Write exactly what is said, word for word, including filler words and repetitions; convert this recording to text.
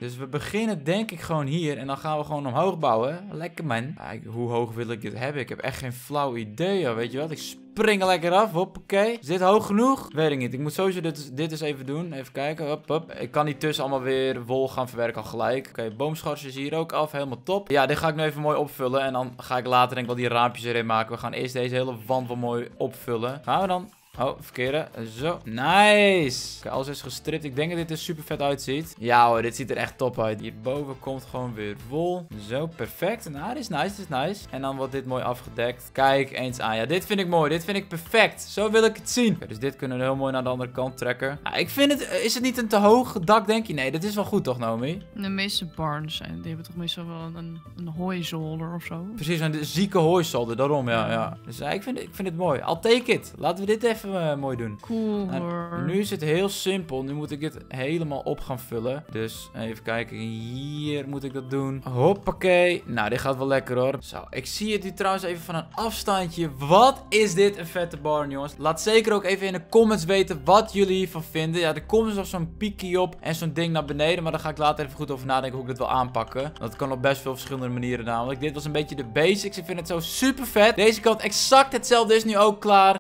Dus we beginnen denk ik gewoon hier. En dan gaan we gewoon omhoog bouwen. Lekker man. Ah, hoe hoog wil ik dit hebben? Ik heb echt geen flauw idee, joh. Weet je wat? Ik spring er lekker af. Hoppakee. Is dit hoog genoeg? Weet ik niet. Ik moet sowieso dit, dit eens even doen. Even kijken. Hop, hop. Ik kan niet tussen allemaal weer wol gaan verwerken al gelijk. Oké, okay, boomschors is hier ook af. Helemaal top. Ja, dit ga ik nu even mooi opvullen. En dan ga ik later denk ik wel die raampjes erin maken. We gaan eerst deze hele wand wel mooi opvullen. Gaan we dan... Oh, verkeerde. Zo. Nice. Oké, alles is gestript. Ik denk dat dit er super vet uitziet. Ja hoor, dit ziet er echt top uit. Hierboven komt gewoon weer wol. Zo, perfect. Nou, dit is nice, dit is nice. En dan wordt dit mooi afgedekt. Kijk eens aan. Ja, dit vind ik mooi. Dit vind ik perfect. Zo wil ik het zien. Oké, dus dit kunnen we heel mooi naar de andere kant trekken. Nou, ik vind het... Is het niet een te hoog dak, denk je? Nee, dat is wel goed toch, Naomi? De meeste barns zijn, die hebben toch meestal wel een, een hooizolder of zo? Precies, een zieke hooizolder. Daarom, ja, ja. Dus ja, ik vind, ik vind het mooi. I'll take it. Laten we dit even... Even uh, mooi doen. Cool nou, hoor. Nu is het heel simpel. Nu moet ik dit helemaal op gaan vullen. Dus even kijken. Hier moet ik dat doen. Hoppakee. Nou, dit gaat wel lekker hoor. Zo, ik zie het nu trouwens even van een afstandje. Wat is dit een vette barn, jongens. Laat zeker ook even in de comments weten wat jullie hiervan vinden. Ja, er komt dus nog zo'n piekie op en zo'n ding naar beneden. Maar daar ga ik later even goed over nadenken hoe ik dit wil aanpakken. Dat kan op best veel verschillende manieren namelijk. Dit was een beetje de basics. Ik vind het zo super vet. Deze kant exact hetzelfde is nu ook klaar.